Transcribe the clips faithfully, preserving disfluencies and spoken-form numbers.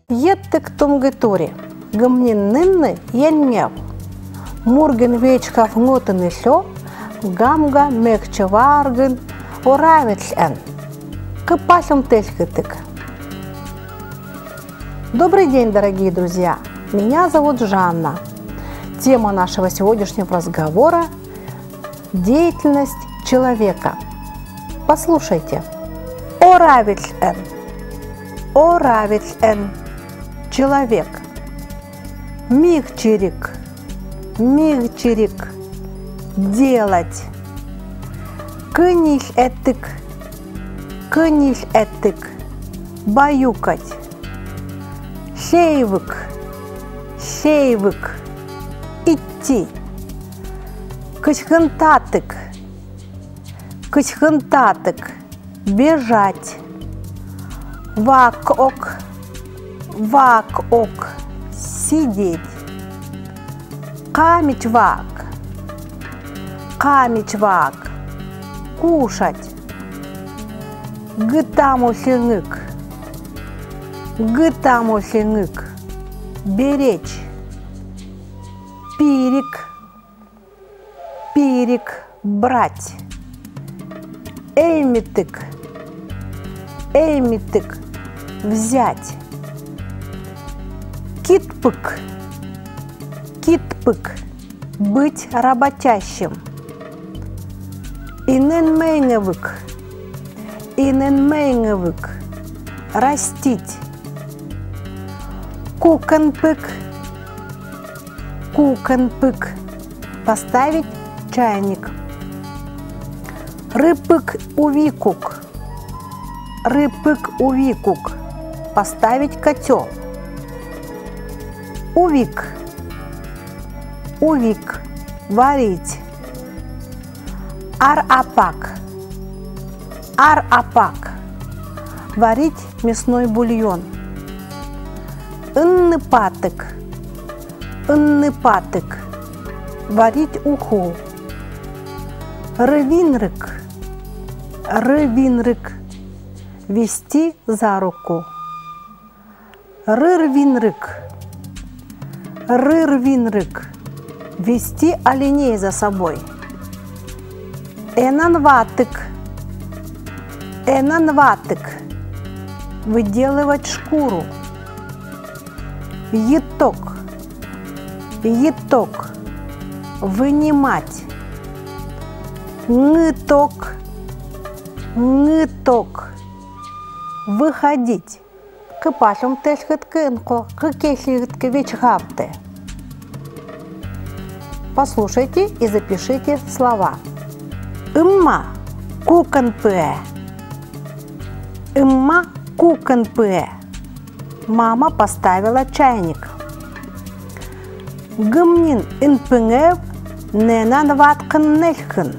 Еттик тумгитури, гамниннинны яннев. Мурген вечкав ngotын исло, гамга мекчеварген оравитлен. Кыпасом тельхытык. Добрый день, дорогие друзья! Меня зовут Жанна. Тема нашего сегодняшнего разговора – деятельность человека. Послушайте. Оравитлен. Оравитлен. Человек. Мигчирик. Мигчирик. Делать. Кыниль этик. Кыниль этик. Баюкать. Шейвык. Шейвык. Идти. Кычхынтатык. Кычхынтатык. Бежать. Вак-ок. Вак-ок. Сидеть. Камичвак. Камичвак. Кушать. Гытамусинык. Гытамусинык. Беречь. Пирик. Пирик. Брать. Эймитык. Эймитык. Взять. Китпык. Китпык. Быть работящим. Иненмейневык. Иненмейневык. Растить. Куканпык. Куканпык. Поставить чайник. Рыпык увикук. Рыпык увикук. Поставить котел. Увик. Увик. Варить. Ар-апак. Ар-апак. Варить мясной бульон. Инныпатык. Инныпатык. Варить уху. Рывинрык. Рывинрык. Вести за руку. Рырвинрык. Рырвинрык. Вести оленей за собой. Энанватык. Энанватык. Выделывать шкуру. Еток. Еток. Вынимать. Ныток. Ныток. Выходить. Кыпашым тельхыткынко, кыкеслихытке вечхавте. Послушайте и запишите слова. Имма куканпэ. Имма куканпэ. Мама поставила чайник. Гымнин инпыңэв нэнан ваткын нэлхын.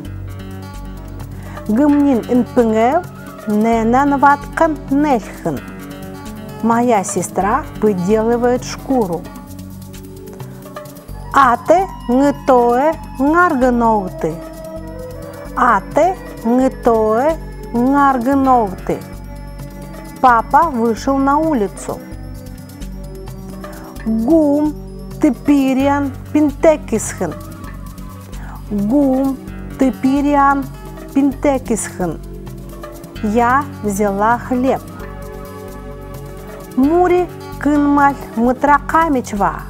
Гымнин инпыңэв нэнан ваткын нэлхын. Моя сестра выделывает шкуру. Ате ngытоэ нгаргыноуты. Ате ngытоэ нгаргыноуты. Папа вышел на улицу. Гум тыпириан пинтекисхын. Гум тыпириан пинтекисхын. Я взяла хлеб. Мури кынмаль мытракамичва.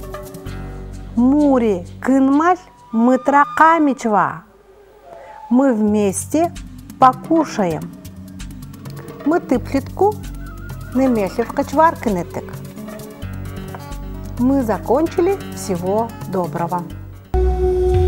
Мури кынмаль мытракамичва. Мы вместе покушаем. Мы тыплитку немеслив качваркинетек. Мы закончили. Всего доброго.